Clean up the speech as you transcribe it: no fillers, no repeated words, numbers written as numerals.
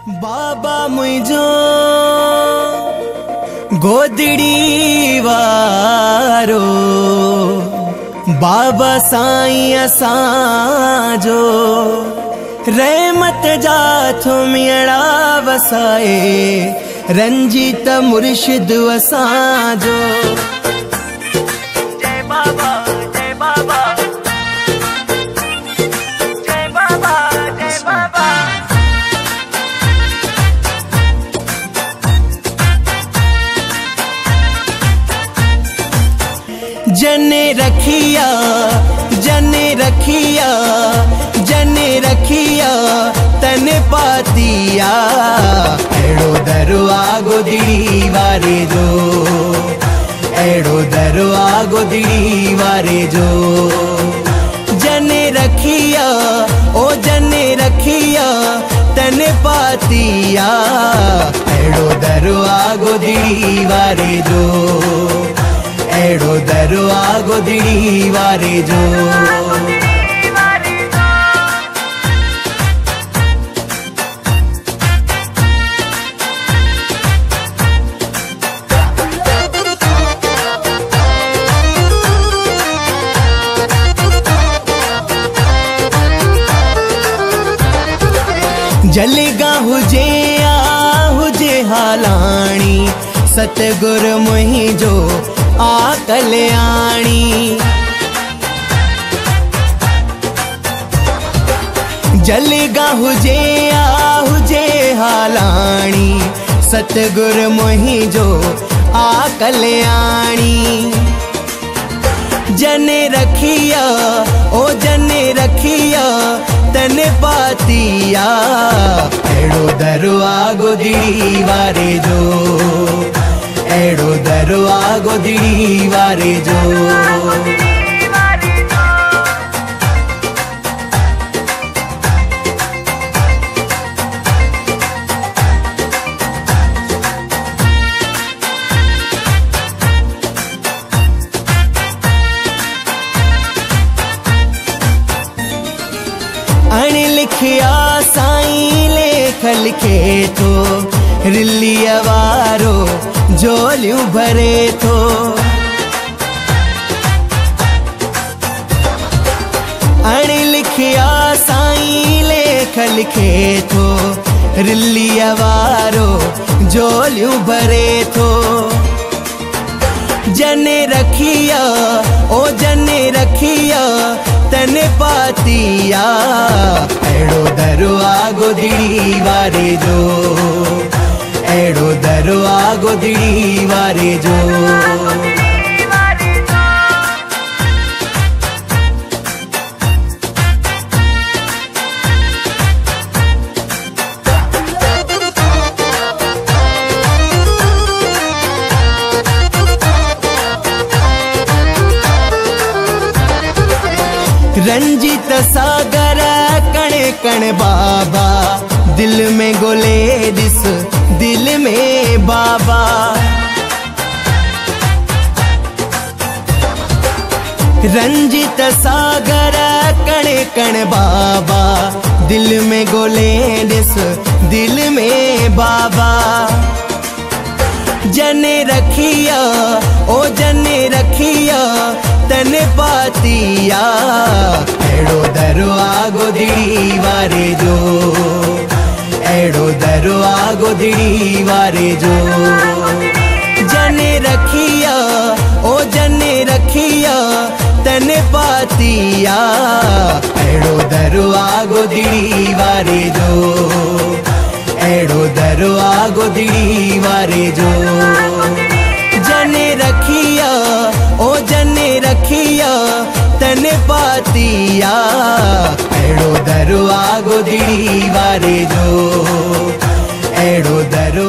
बाबा मुझो गोदड़ी वारो बाबा साईं असांजो रहमत जा थुमियड़ा वसाए रंजीत मुर्शिद असांजो। जय बाबा जय बाबा जय बाबा जय बाबा। जने रखिया जने रखिया जने रखिया तन पातिया एड़ो दरवा गोदड़ी वारे जो एड़ो दरवा गोदड़ी वारे जो। जने रखिया ओ जने रखिया तन पातिया एड़ो दरवा गोदड़ी वारे जो एड़ो दरवा गोदड़ी वारे जो। जलगा हुजे आ हुजे हालाणी सतगुर मुहिंजो आ कल्याणी। जलगा हुजे आ हुजे हालाणी सतगुर मुहिंजो आ कल्याणी। जने रखिया ओ जने रखिया तन पातिया एड़ो दरवा गोदड़ी वारे जो एड़ो दरवा गोदड़ी वारे जो। अण लिखिया साईं लेख लिखे तो रिलिया वारो झोलियूं भरे थो। अण लिखिया साईं लेख लिखे थो रिलिया वारो झोलियूं भरे थो। जने रखिया ओ जने रखिया तन पातिया एड़ो दरवा गोदड़ी वारे जो एड़ो दरवा गोदड़ी वारे जो। रंजीत सागर कणे कण बाबा दिल में गोले दिस दिल में बाबा। रंजीत सागर कणे कण बाबा दिल में गोले दिस दिल में बाबा। जने रखिया ओ जने रखिया तन पातिया एड़ो दरवा गोदड़ी वारे जो एड़ो दरवा गोदड़ी वारे जो। जने रखिया ओ जने रखिया तन पातिया एड़ो दरवा गोदड़ी वारे जो एड़ो दरवा गोदड़ी वारे जो। जने रखिया ओ जने रखिया तन पातिया एड़ो दरवा गोदड़ी वारे जो एड़ो दरवा